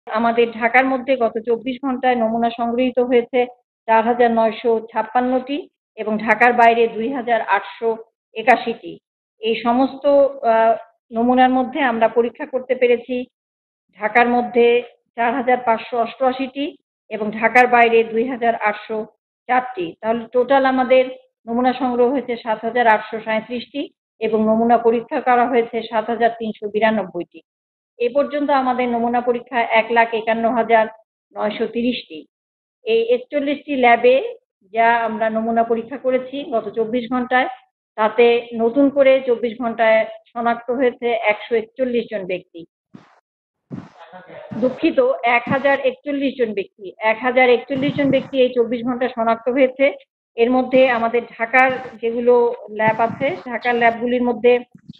আমাদের ঢাকার মধ্যে গত ২৪ ঘন্টায় নমুনা সংগৃহীত হয়েছে ৪,৯৫৬টি এবং ঢাকার বাইরে ২,৮৮১টি। এই সমস্ত নমুনার মধ্যে আমরা পরীক্ষা করতে পেরেছি ঢাকার মধ্যে ৪,৫৮৮টি এবং ঢাকার বাইরে ২,৮০৪টি। তাহলে টোটাল আমাদের নমুনা সংগ্রহ হয়েছে ৭,৮৩৭টি এবং নমুনা পরীক্ষা করা হয়েছে ৭,৩৯২টি। এ পর্যন্ত আমাদের নমুনা পরীক্ষা ১,৫১,৯৩০টি। এই ৪১টি ল্যাবে যা আমরা নমুনা পরীক্ষা করেছি গত ২৪ ঘন্টায়, তাতে নতুন করে ২৪ ঘন্টায় শনাক্ত হয়েছে ১৪১ জন ব্যক্তি। দুঃখিত, ১,০৪১ জন ব্যক্তি। ১,০৪১ জন ব্যক্তি এই ২৪ ঘন্টায় শনাক্ত হয়েছে। এর মধ্যে আমাদের ঢাকার যেগুলো ল্যাব আছে, ঢাকার ল্যাবগুলির মধ্যে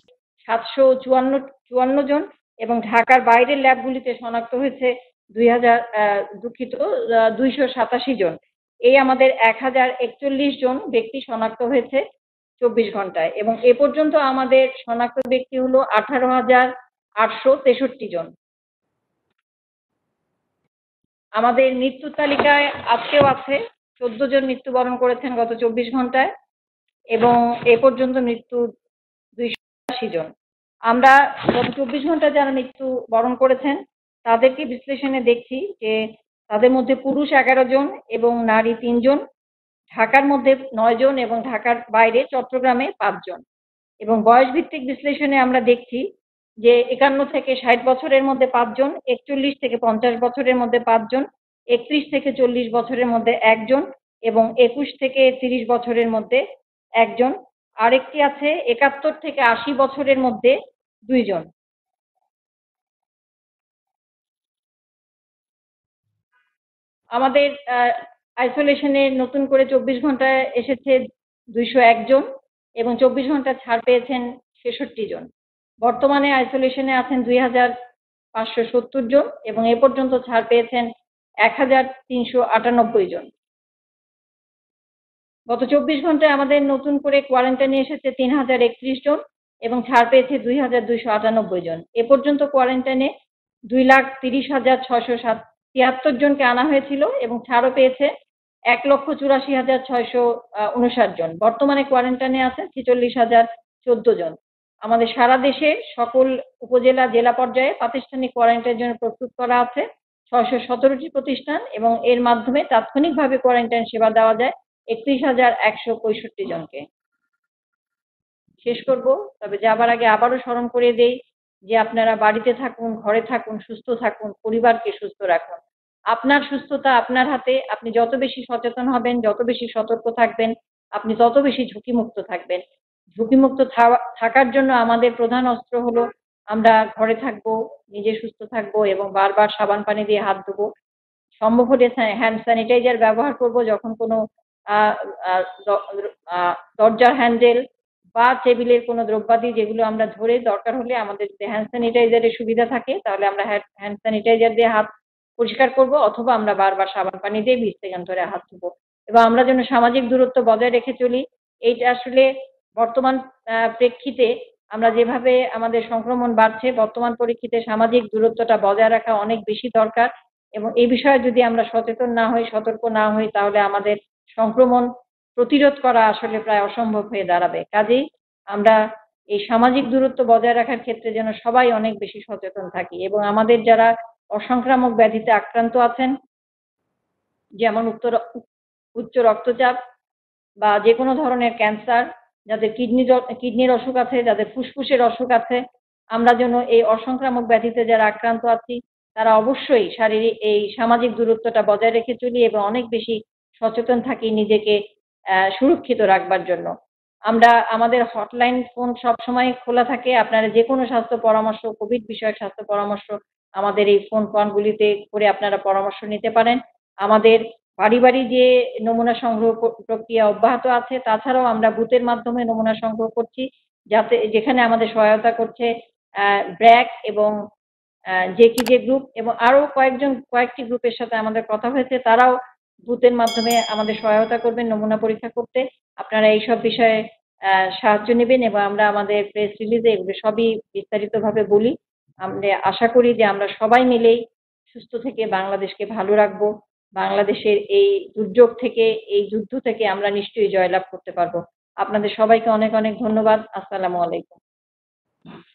৭৫৪ জন এবং ঢাকার বাইরের ল্যাবগুলিতে শনাক্ত হয়েছে ২৮৭ জন। এই আমাদের ১,০৪১ জন ব্যক্তি শনাক্ত হয়েছে ২৪ ঘন্টায় এবং এ পর্যন্ত আমাদের শনাক্ত ব্যক্তি হলো ১৮,৮৬৩ জন। আমাদের মৃত্যুর তালিকায় আজকেও আছে ১৪ জন মৃত্যুবরণ করেছেন গত ২৪ ঘন্টায় এবং এ পর্যন্ত মৃত্যু ২৮০ জন। আমরা গত ২৪ ঘন্টায় যারা মৃত্যু বরণ করেছেন তাদেরকে বিশ্লেষণে দেখছি যে তাদের মধ্যে পুরুষ ১১ জন এবং নারী ৩ জন, ঢাকার মধ্যে ৯ জন এবং ঢাকার বাইরে চট্টগ্রামে ৫ জন। এবং বয়স ভিত্তিক বিশ্লেষণে আমরা দেখছি যে ৫১ থেকে ৬০ বছরের মধ্যে ৫ জন, ৪১ থেকে ৫০ বছরের মধ্যে ৫ জন, ৩১ থেকে ৪০ বছরের মধ্যে ১ জন এবং ২১ থেকে ৩০ বছরের মধ্যে ১ জন। আরেকটি আছে ৭১ থেকে ৮০ বছরের মধ্যে ২ জন। আমাদের আইসোলেশনে নতুন করে ২৪ ঘন্টায় এসেছে ২০১ জন এবং ২৪ ঘন্টা ছাড় পেয়েছেন ৬৬ জন। বর্তমানে আইসোলেশনে আছেন ২,৫৭০ জন এবং এ পর্যন্ত ছাড় পেয়েছেন ১,৩৯৮ জন। গত ২৪ ঘন্টায় আমাদের নতুন করে কোয়ারেন্টাইনে এসেছে ৩,০৩১ জন এবং ছাড় পেয়েছে ২,২৯৮ জন। এ পর্যন্ত কোয়ারেন্টাইনে ২,৩০,৬৭৩ জনকে আনা হয়েছিল এবং ছাড়ও পেয়েছে ১,৮৪,৬৫৯ জন। বর্তমানে কোয়ারেন্টাইনে আছেন ৪৬,০১৪ জন। আমাদের সারা দেশে সকল উপজেলা জেলা পর্যায়ে প্রাতিষ্ঠানিক কোয়ারেন্টাইনের জন্য প্রস্তুত করা আছে ৬১৭টি প্রতিষ্ঠান এবং এর মাধ্যমে তাৎক্ষণিকভাবে কোয়ারেন্টাইন সেবা দেওয়া যায় ৩১,১৬৫ জনকে। শেষ করব, তবে যাবার আগে আবারও স্মরণ করে দেই যে আপনারা বাড়িতে থাকুন, ঘরে থাকুন, সুস্থ থাকুন, পরিবারকে সুস্থ রাখুন। আপনার সুস্থতা আপনার হাতে। আপনি যত বেশি সচেতন হবেন, যত বেশি সতর্ক থাকবেন, আপনি তত বেশি ঝুঁকিমুক্ত থাকবেন। ঝুঁকিমুক্ত থাকার জন্য আমাদের প্রধান অস্ত্র হলো আমরা ঘরে থাকবো, নিজে সুস্থ থাকবো এবং বারবার সাবান পানি দিয়ে হাত ধোবো। সম্ভব হলে হ্যান্ড স্যানিটাইজার ব্যবহার করব যখন কোনো দরজার হ্যান্ডেল বা টেবিলের কোনো দ্রব্যাদি যেগুলো আমরা ধরে দরকার হলে আমাদের যদি হ্যান্ড স্যানিটাইজারের সুবিধা থাকে তাহলে আমরা হ্যান্ড স্যানিটাইজার দিয়ে হাত পরিষ্কার করব অথবা আমরা বারবার সাবান পানি দিয়ে ২০ সেকেন্ড ধরে হাত ধুবো এবং আমরা যেন সামাজিক দূরত্ব বজায় রেখে চলি। এইটা আসলে বর্তমান প্রেক্ষিতে আমরা যেভাবে আমাদের সংক্রমণ বাড়ছে, বর্তমান পরিপ্রেক্ষিতে সামাজিক দূরত্বটা বজায় রাখা অনেক বেশি দরকার এবং এই বিষয়ে যদি আমরা সচেতন না হই, সতর্ক না হই, তাহলে আমাদের সংক্রমণ প্রতিরোধ করা আসলে প্রায় অসম্ভব হয়ে দাঁড়াবে। কাজেই আমরা এই সামাজিক দূরত্ব বজায় রাখার ক্ষেত্রে যেন সবাই অনেক বেশি সচেতন থাকি এবং আমাদের যারা অসংক্রামক ব্যাধিতে আক্রান্ত আছেন, যেমন উচ্চ রক্তচাপ বা যে কোনো ধরনের ক্যান্সার, যাদের কিডনির অসুখ আছে, যাদের ফুসফুসের অসুখ আছে, আমরা যেন এই অসংক্রামক ব্যাধিতে যারা আক্রান্ত আছি তারা অবশ্যই এই সামাজিক দূরত্বটা বজায় রেখে চলি এবং অনেক বেশি সচেতন থাকি নিজেকে সুরক্ষিত রাখবার জন্য। আমাদের হটলাইন ফোন সবসময় খোলা থাকে। আপনারা যে কোনো স্বাস্থ্য পরামর্শ, কোভিড বিষয়ক স্বাস্থ্য পরামর্শ আমাদের এই ফোন কলগুলিতে করে আপনারা পরামর্শ নিতে পারেন। আমাদের বাড়ি বাড়ি যে নমুনা সংগ্রহ প্রক্রিয়া অব্যাহত আছে, তাছাড়াও আমরা বুথের মাধ্যমে নমুনা সংগ্রহ করছি, যেখানে আমাদের সহায়তা করছে ব্র্যাক এবং জেকিজে গ্রুপ এবং আরো কয়েকটি গ্রুপের সাথে আমাদের কথা হয়েছে। তারাও বুথের মাধ্যমে আমাদের সহায়তা করবেন নমুনা পরীক্ষা করতে। আপনারা এইসব বিষয়ে সাহায্য নেবেন এবং আমরা আমাদের প্রেস রিলিজে এগুলো সবই বিস্তারিতভাবে বলি। আমরা আশা করি যে আমরা সবাই মিলেই সুস্থ থেকে বাংলাদেশকে ভালো রাখবো। বাংলাদেশের এই দুর্যোগ থেকে, এই যুদ্ধ থেকে আমরা নিশ্চয়ই জয়লাভ করতে পারবো। আপনাদের সবাইকে অনেক অনেক ধন্যবাদ। আসসালামু আলাইকুম।